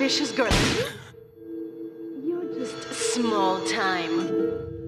ambitious girl. You're just small time.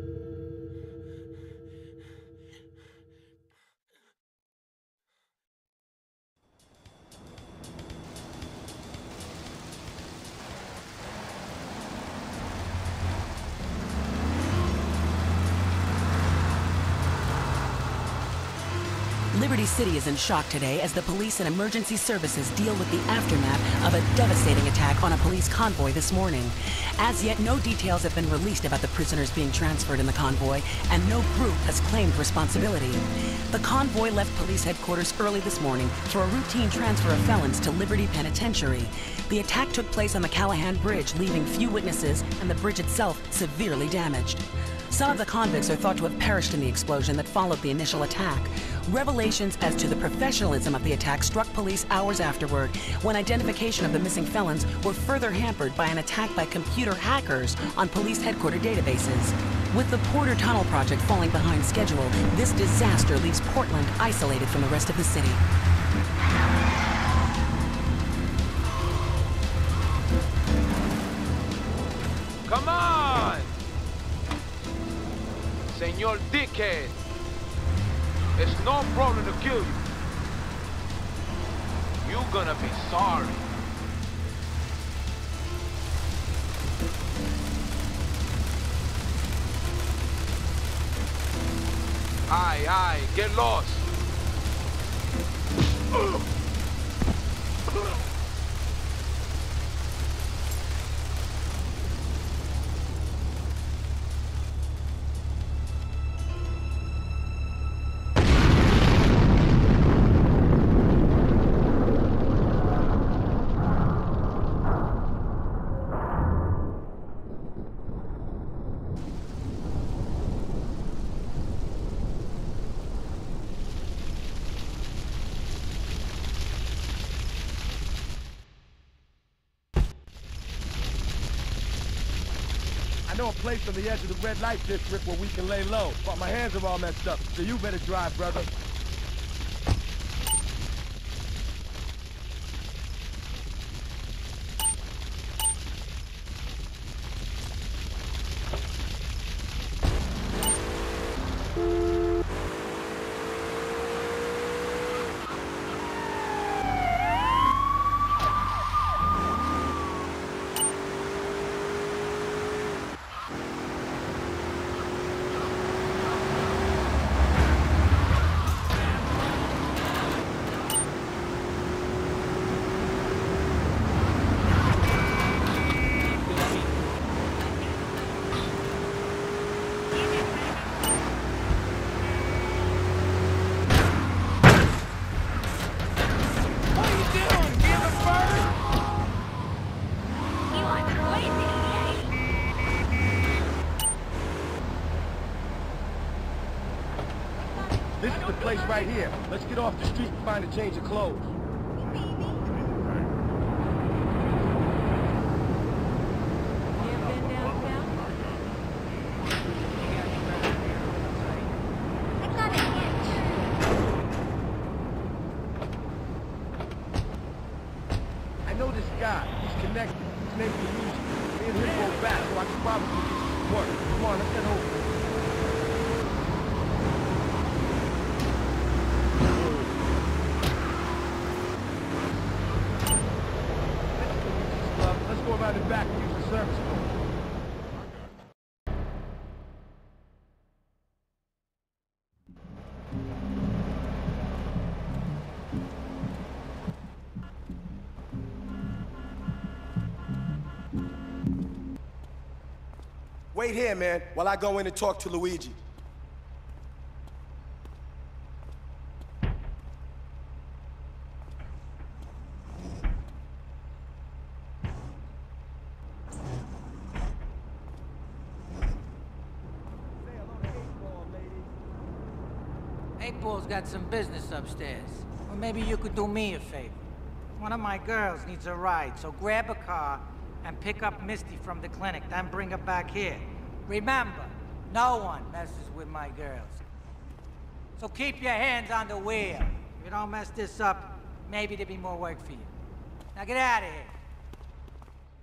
Liberty City is in shock today as the police and emergency services deal with the aftermath of a devastating attack on a police convoy this morning. As yet, no details have been released about the prisoners being transferred in the convoy, and no group has claimed responsibility. The convoy left police headquarters early this morning for a routine transfer of felons to Liberty Penitentiary. The attack took place on the Callahan Bridge, leaving few witnesses and the bridge itself severely damaged. Some of the convicts are thought to have perished in the explosion that followed the initial attack. Revelations as to the professionalism of the attack struck police hours afterward, when identification of the missing felons were further hampered by an attack by computer hackers on police headquarters databases. With the Porter Tunnel project falling behind schedule, this disaster leaves Portland isolated from the rest of the city. Come on! Senor Dickhead! It's no problem to kill you. You're gonna be sorry. Aye, get lost. I know a place on the edge of the red light district where we can lay low, but my hands are all messed up, so you better drive, brother. This is the place right here. Let's get off the street and find a change of clothes. I know this guy. He's connected. His name's Luigi. Me and him go back, so I can probably get some work. Come on, let's head over. Let's go around the back and use the service floor. Wait here, man, while I go in and talk to Luigi. Eightball's got some business upstairs. Or maybe you could do me a favor. One of my girls needs a ride, so grab a car and pick up Misty from the clinic, then bring her back here. Remember, no one messes with my girls. So keep your hands on the wheel. If you don't mess this up, maybe there'll be more work for you. Now get out of here.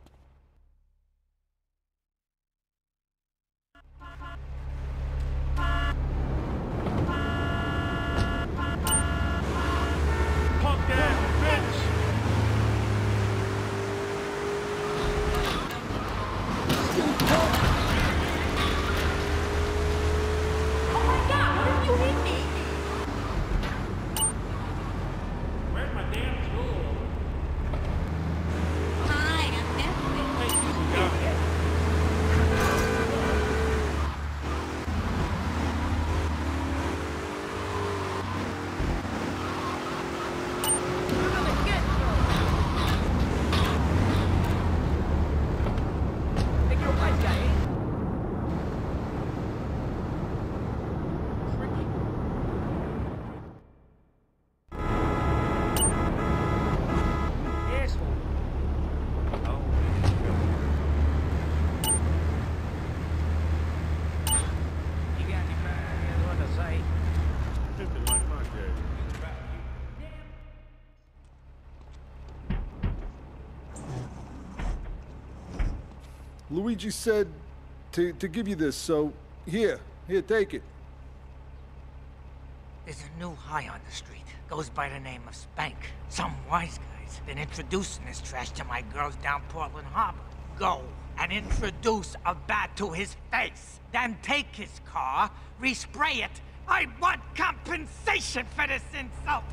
Luigi said to give you this, so here, take it. There's a new high on the street. Goes by the name of Spank. Some wise guy's been introducing this trash to my girls down Portland Harbor. Go and introduce a bat to his face. Then take his car, respray it. I want compensation for this insult!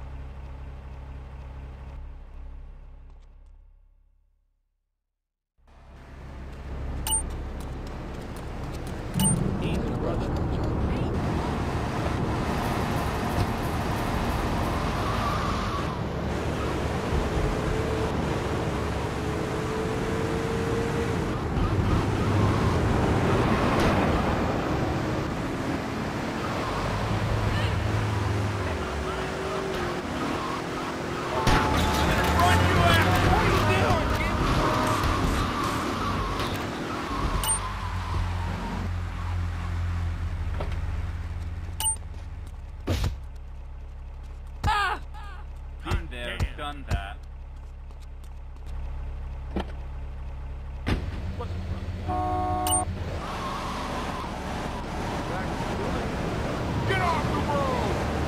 Done that. Get off the road!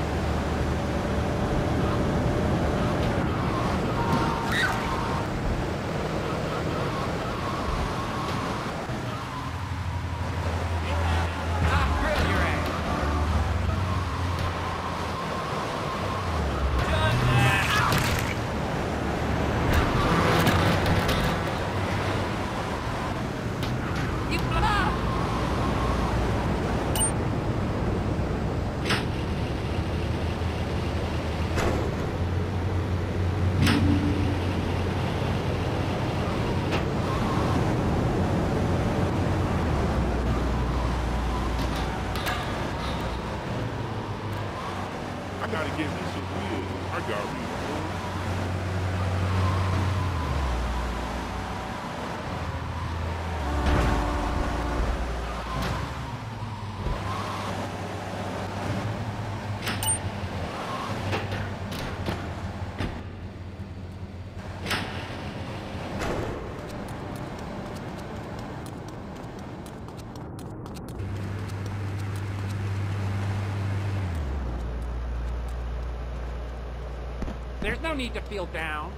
I gotta get me some wood. I got me. There's no need to feel down.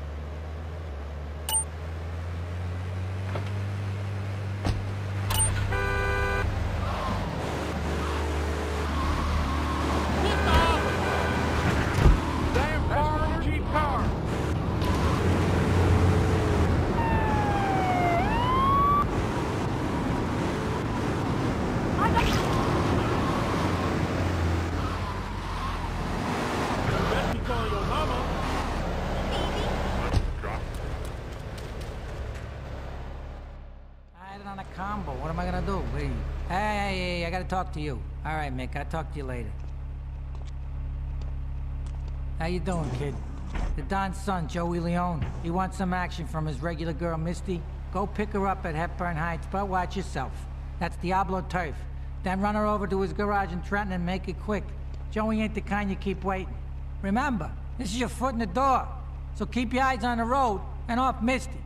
Damn foreigner, cheap car! On a combo. What am I gonna do? Wait. Hey, I gotta talk to you. All right, Mick, I'll talk to you later. How you doing, kid? The Don's son, Joey Leone. He wants some action from his regular girl, Misty. Go pick her up at Hepburn Heights, but watch yourself. That's Diablo turf. Then run her over to his garage in Trenton and make it quick. Joey ain't the kind you keep waiting. Remember, this is your foot in the door. So keep your eyes on the road and off Misty.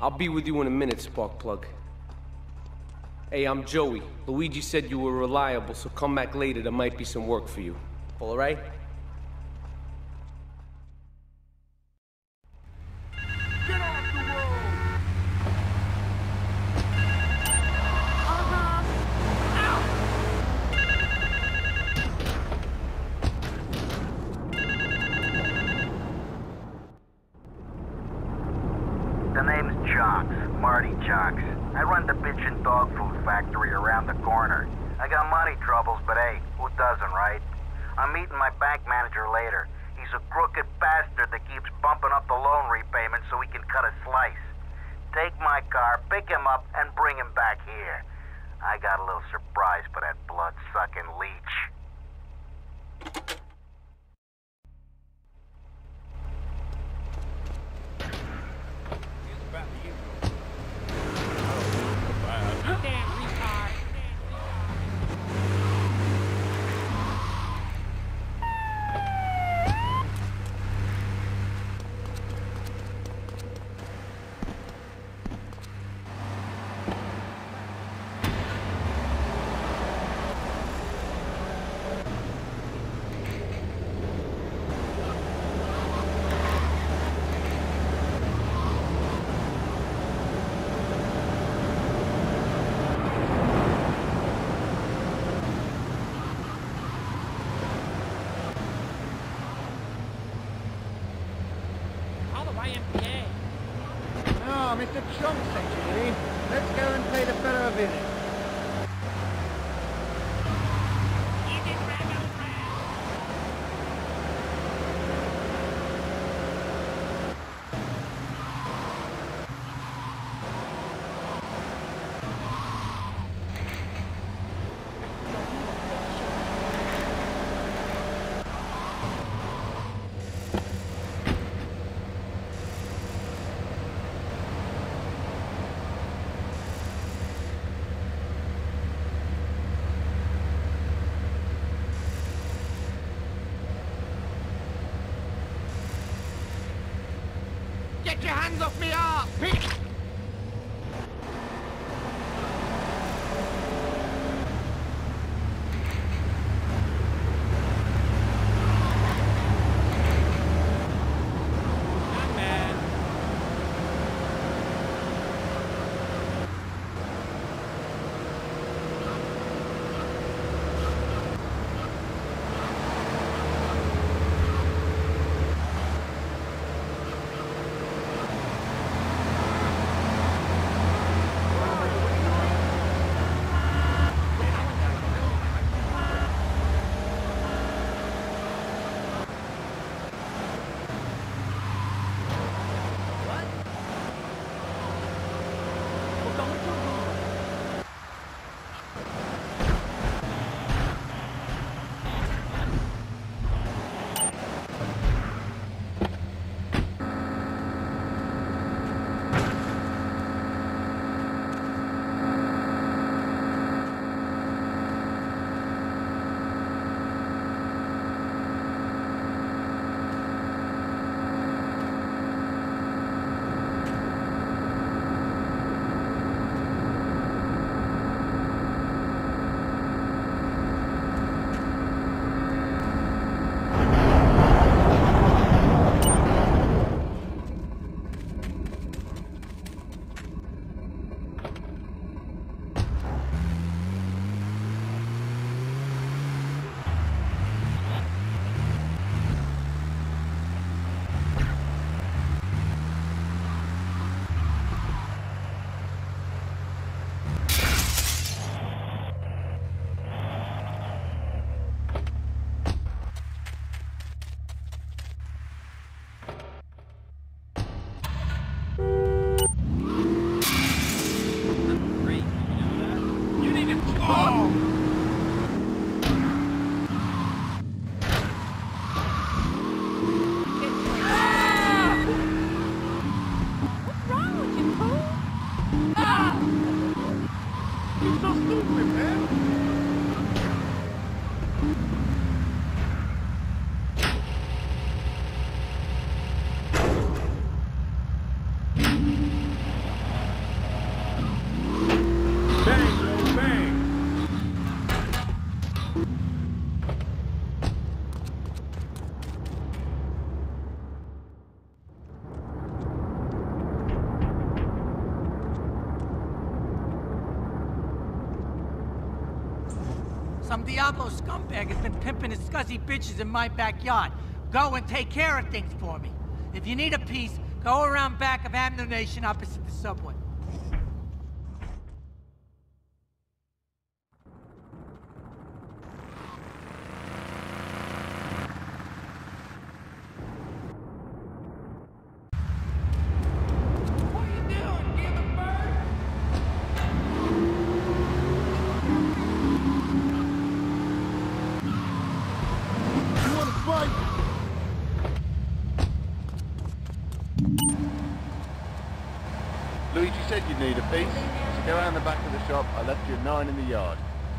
I'll be with you in a minute, Sparkplug. Hey, I'm Joey. Luigi said you were reliable, so come back later. There might be some work for you. All right? Get off the road! The name's Jocks, Marty Jocks. I run the bitchin' dog food factory around the corner. I got money troubles, but hey, who doesn't, right? I'm meeting my bank manager later. He's a crooked bastard that keeps bumping up the loan repayment so he can cut a slice. Take my car, pick him up, and bring him back here. I got a little surprise for that blood-sucking leech. Oh, Mr. Chunk sent you in. Let's go and play the fellow a visit. Get your hands off me up! Some Diablo scumbag has been pimping his scuzzy bitches in my backyard. Go and take care of things for me. If you need a piece, go around back of Ammo Nation opposite the subway. Luigi said you'd need a piece, so go around the back of the shop. I left you 9 in the yard.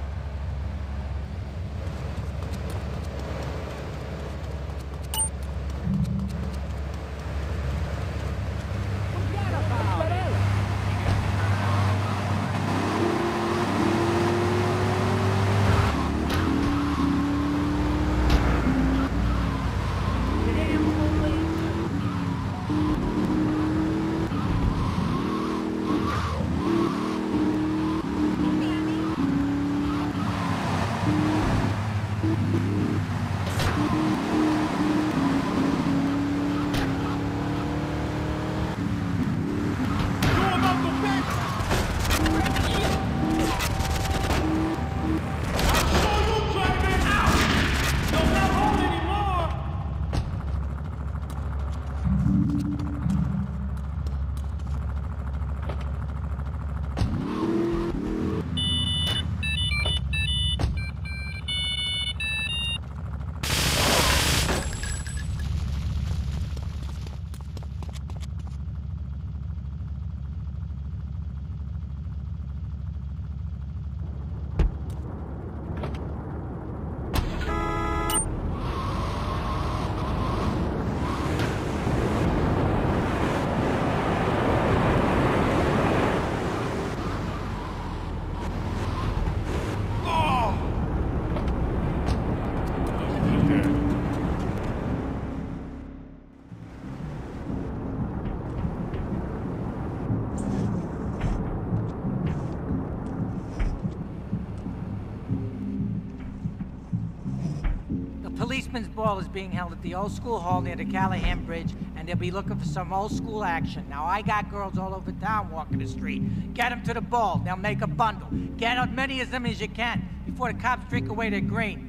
Policeman's ball is being held at the old school hall near the Callahan Bridge, and they'll be looking for some old school action. Now, I got girls all over town walking the street. Get them to the ball. They'll make a bundle. Get as many of them as you can before the cops drink away their green.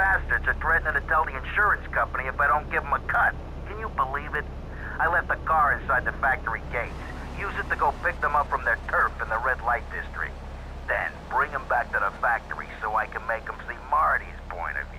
bastards are threatening to tell the insurance company if I don't give them a cut. Can you believe it? I left the car inside the factory gates. Use it to go pick them up from their turf in the red light district. Then bring them back to the factory so I can make them see Marty's point of view.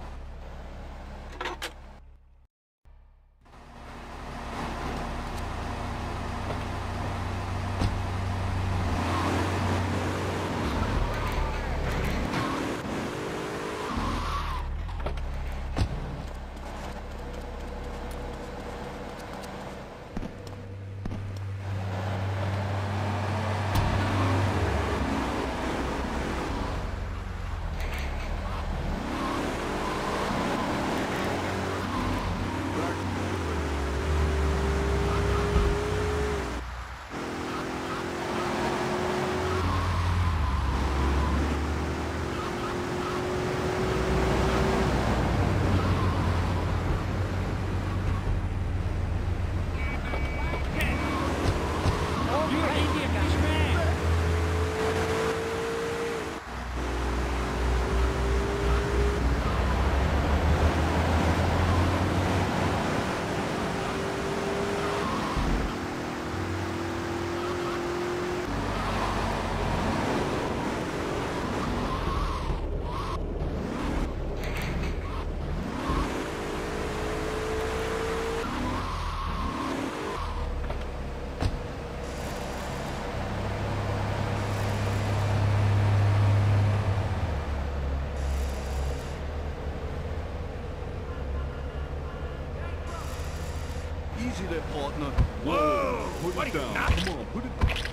Easy there, partner. Whoa! Put it down. Come on, put it down.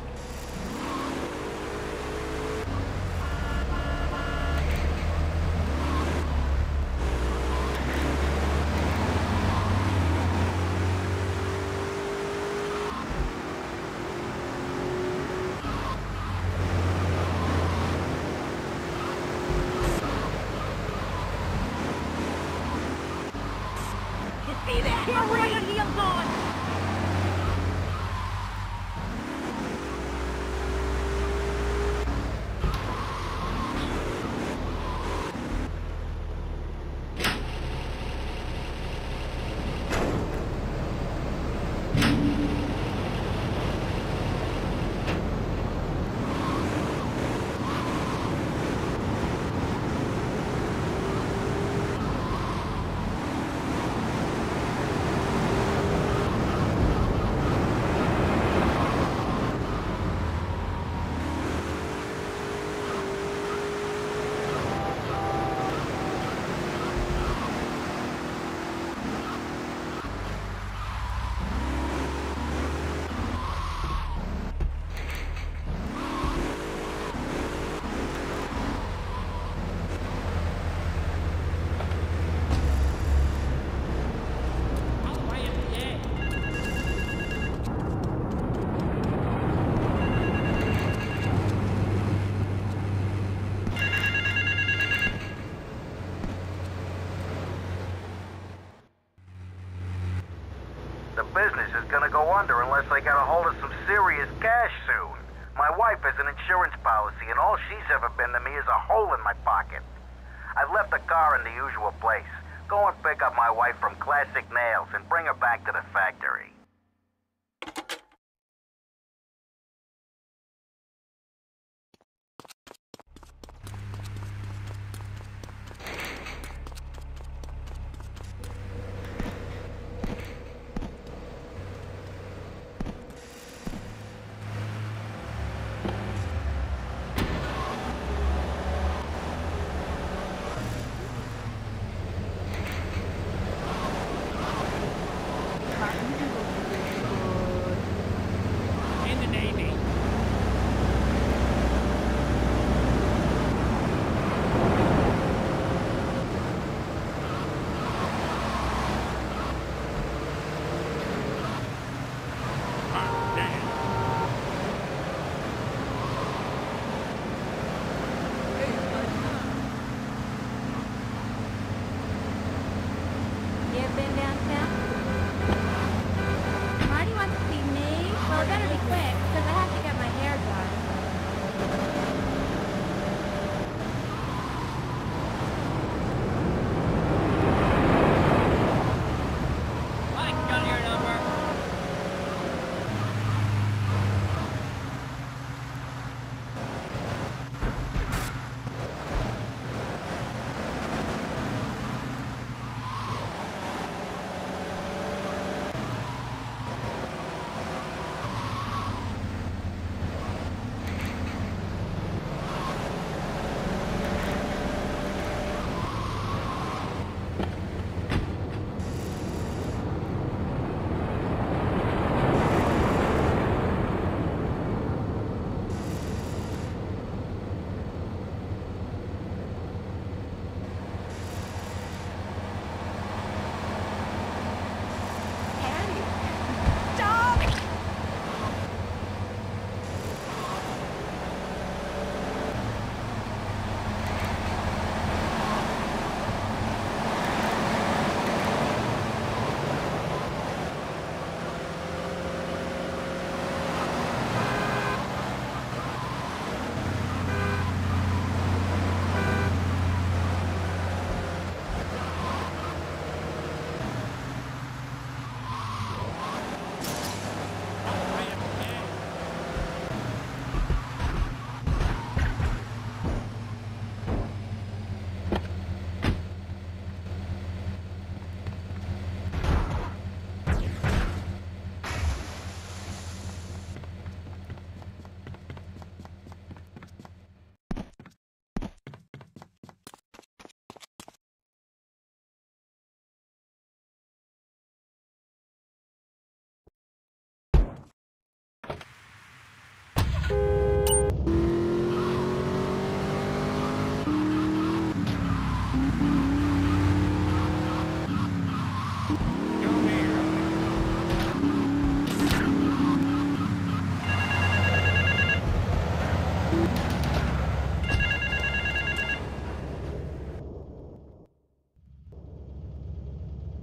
See that? Hurry! Heels on! The business is gonna go under unless I get a hold of some serious cash soon. My wife has an insurance policy, and all she's ever been to me is a hole in my pocket. I've left the car in the usual place. Go and pick up my wife from Classic Nails and bring her back to the factory.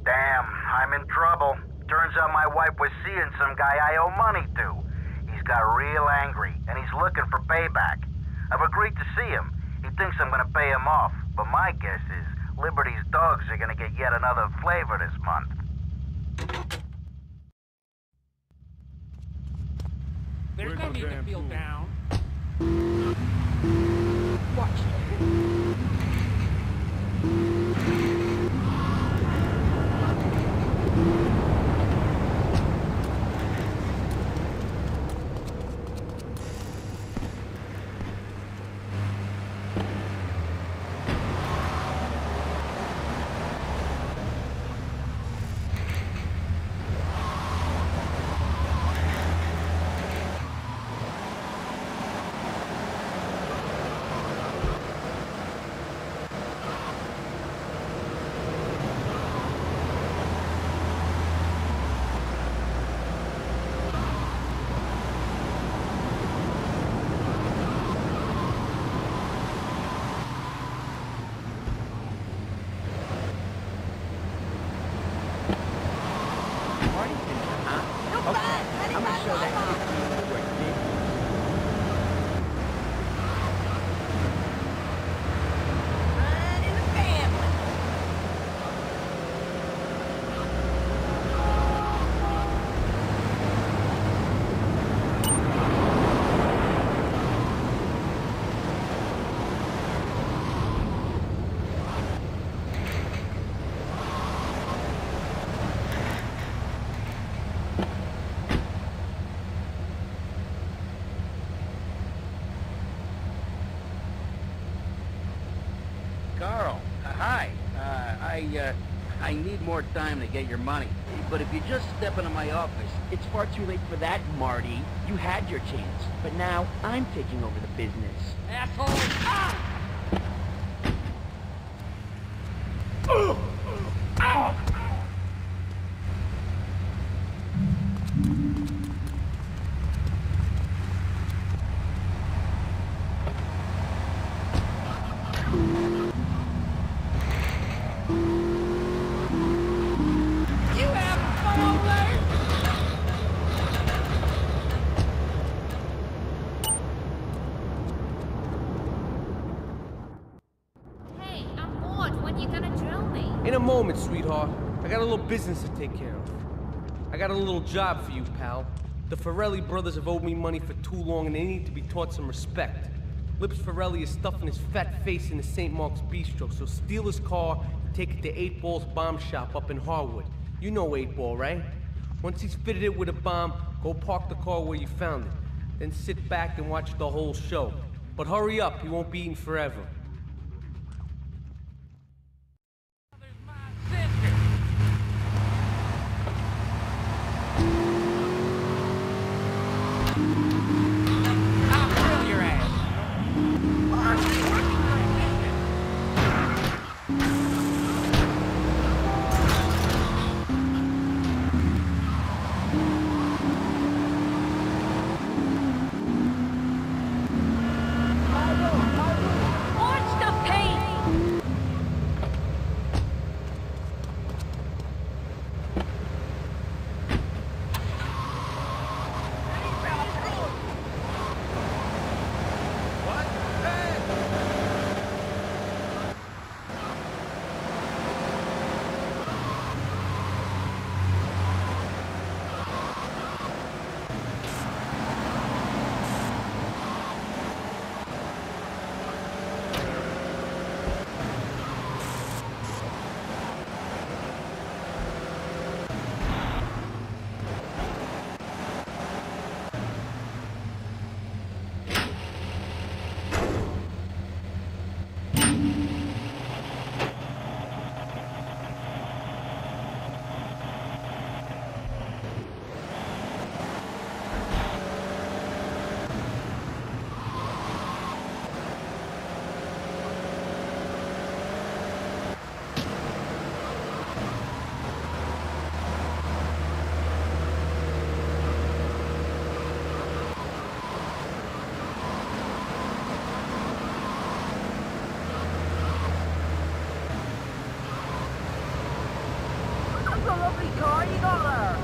Damn, I'm in trouble. Turns out my wife was seeing some guy I owe money to. He's got real angry, and he's looking for payback. I've agreed to see him. He thinks I'm gonna pay him off, but my guess is Liberty's dogs are gonna get yet another flavor this month. There's no need to feel down. Watch. Carl, hi. I need more time to get your money. But if you just step into my office... It's far too late for that, Marty. You had your chance. But now, I'm taking over the business. Asshole! Ah! In a moment, sweetheart. I got a little business to take care of. I got a little job for you, pal. The Forelli brothers have owed me money for too long and they need to be taught some respect. Lips Forelli is stuffing his fat face in the St. Mark's Bistro, so steal his car and take it to 8 Ball's bomb shop up in Harwood. You know 8 Ball, right? Once he's fitted it with a bomb, go park the car where you found it. Then sit back and watch the whole show. But hurry up, he won't be eating forever. Marty! a lovely car you got there.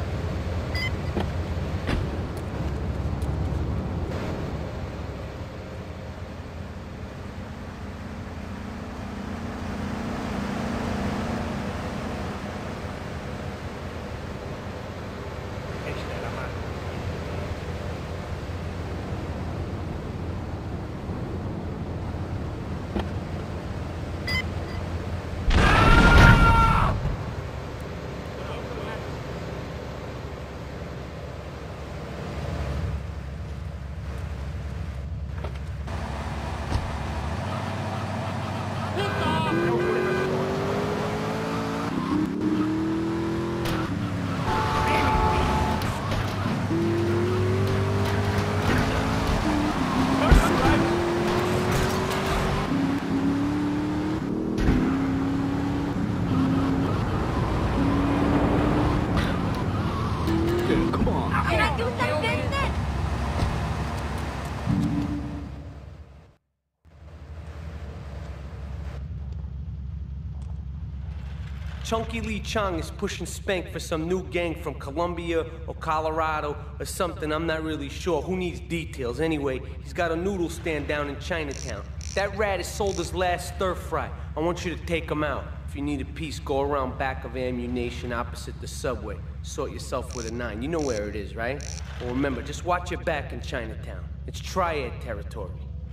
Chunky Lee Chong is pushing Spank for some new gang from Colombia or Colorado or something, I'm not really sure. Who needs details? Anyway, he's got a noodle stand down in Chinatown. That rat has sold his last stir fry. I want you to take him out. If you need a piece, go around back of Ammunition opposite the subway. Sort yourself with a 9. You know where it is, right? Well, remember, just watch your back in Chinatown. It's Triad territory.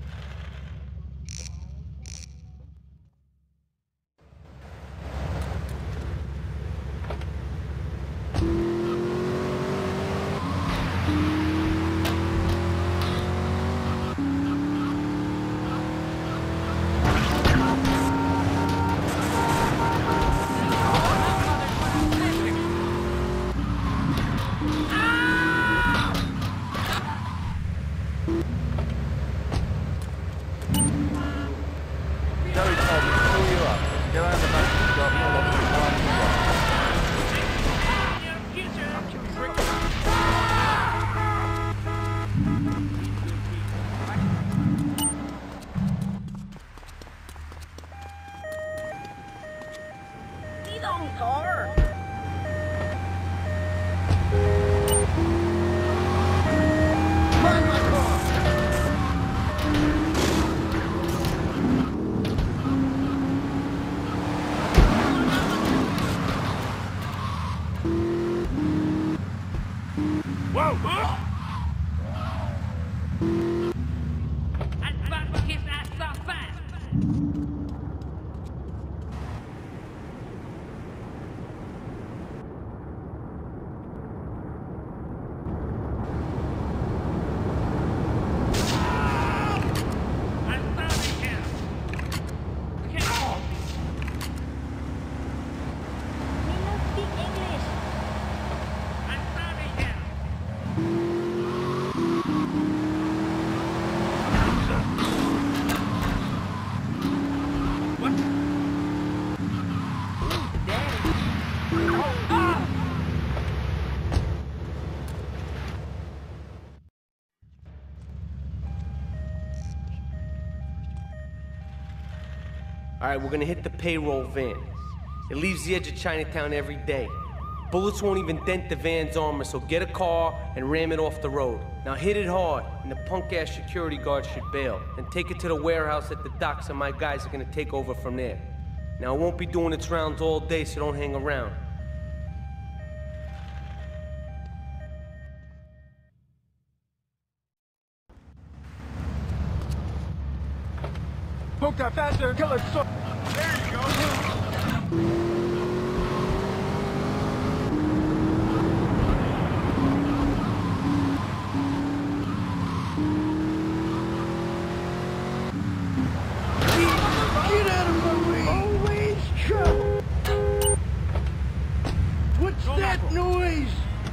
All right, we're gonna hit the payroll van. It leaves the edge of Chinatown every day. Bullets won't even dent the van's armor, so get a car and ram it off the road. Now hit it hard, and the punk-ass security guard should bail. And take it to the warehouse at the docks, and my guys are gonna take over from there. Now, it won't be doing its rounds all day, so don't hang around. Poke that faster, killer so. There you go. Get out of my way! Always trouble. What's that noise?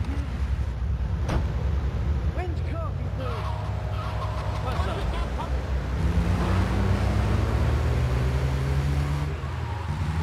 When's coffee, please? What's up?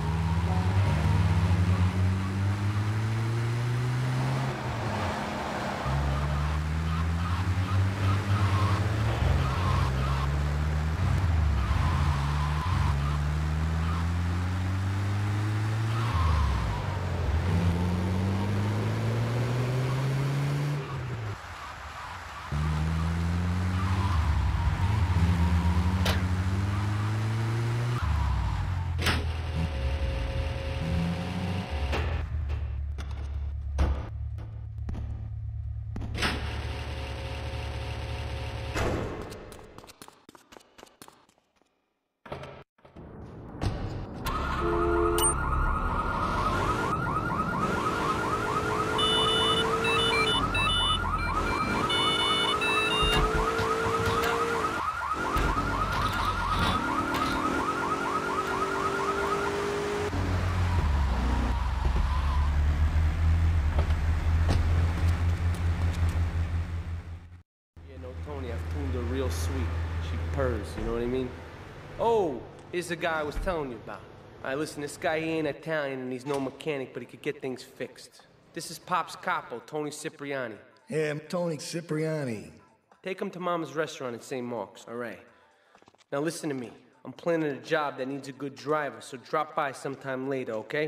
service, you know what I mean? Oh, here's the guy I was telling you about. All right, listen, this guy, he ain't Italian and he's no mechanic, but he could get things fixed. This is Pop's capo, Tony Cipriani. Yeah, I'm Tony Cipriani. Take him to Mama's restaurant in St. Mark's, all right? Now listen to me. I'm planning a job that needs a good driver, so drop by sometime later, okay?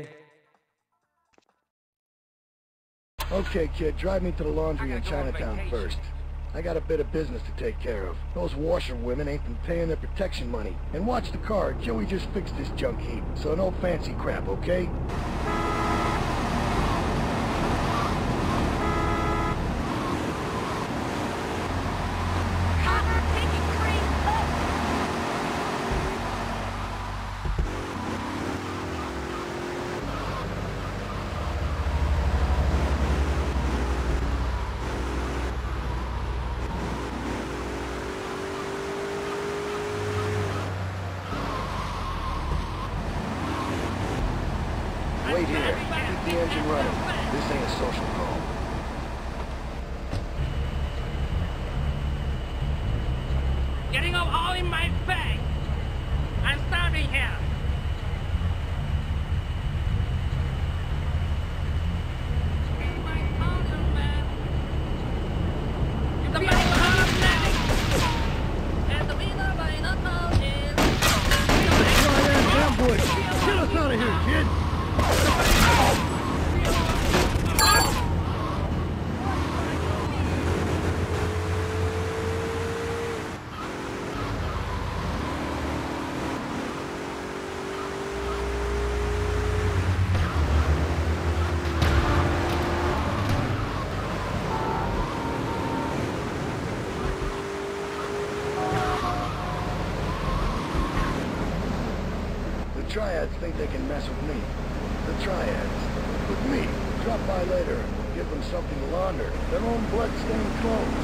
Okay, kid, drive me to the laundry in Chinatown first. I got a bit of business to take care of. Those washerwomen ain't been paying their protection money. And watch the car, Joey just fixed this junk heap, so no fancy crap, okay? Wait here. Keep the engine running. This ain't a social call. Getting up all in my bag. I'm starving here. Get us out of here, kid! The Triads think they can mess with me. The Triads. With me. Drop by later and give them something to launder. Their own blood-stained clothes.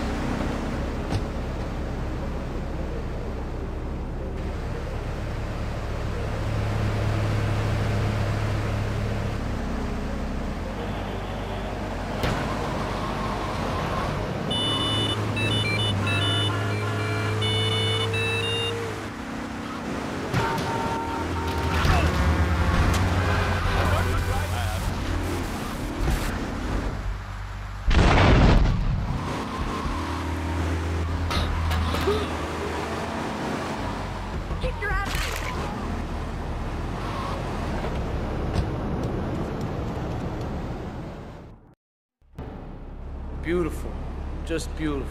Beautiful. Just beautiful.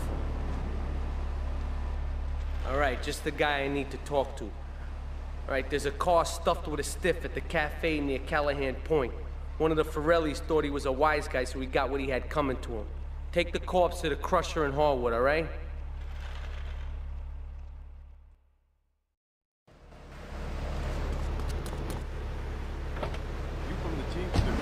All right, just the guy I need to talk to. All right, there's a car stuffed with a stiff at the cafe near Callahan Point. One of the Forellis thought he was a wise guy, so he got what he had coming to him. Take the corpse to the Crusher in Harwood, all right? You from the Teamsters?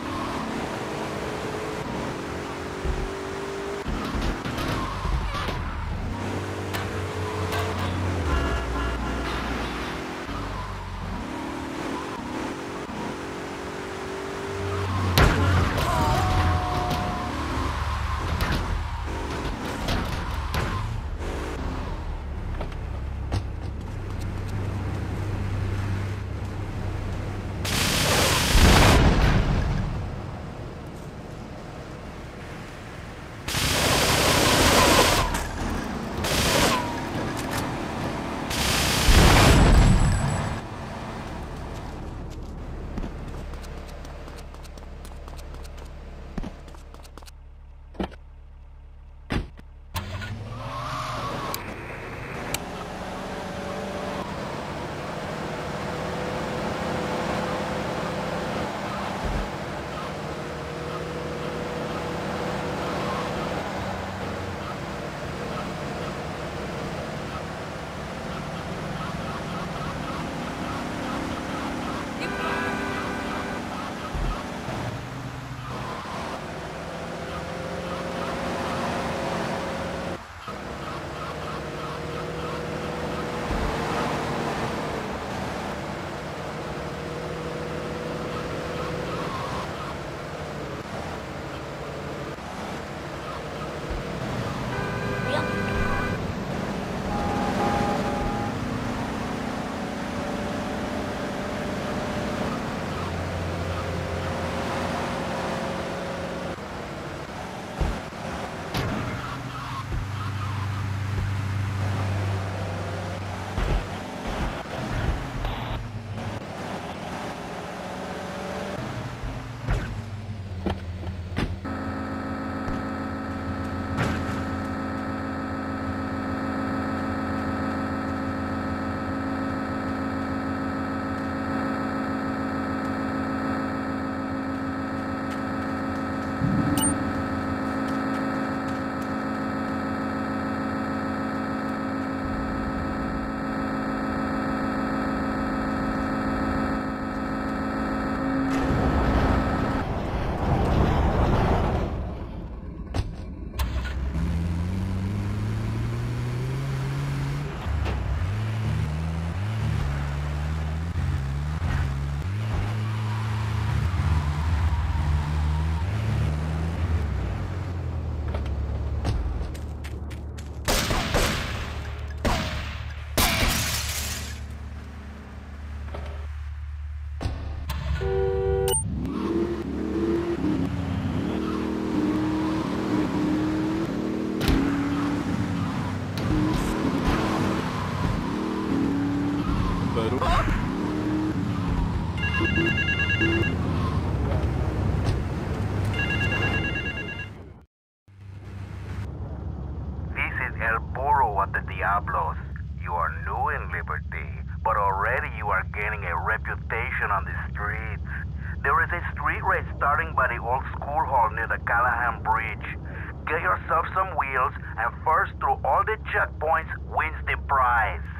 This is El Burro of the Diablos. You are new in Liberty, but already you are gaining a reputation on the streets. There is a street race starting by the old school hall near the Callahan Bridge. Get yourself some wheels, and first through all the checkpoints wins the prize.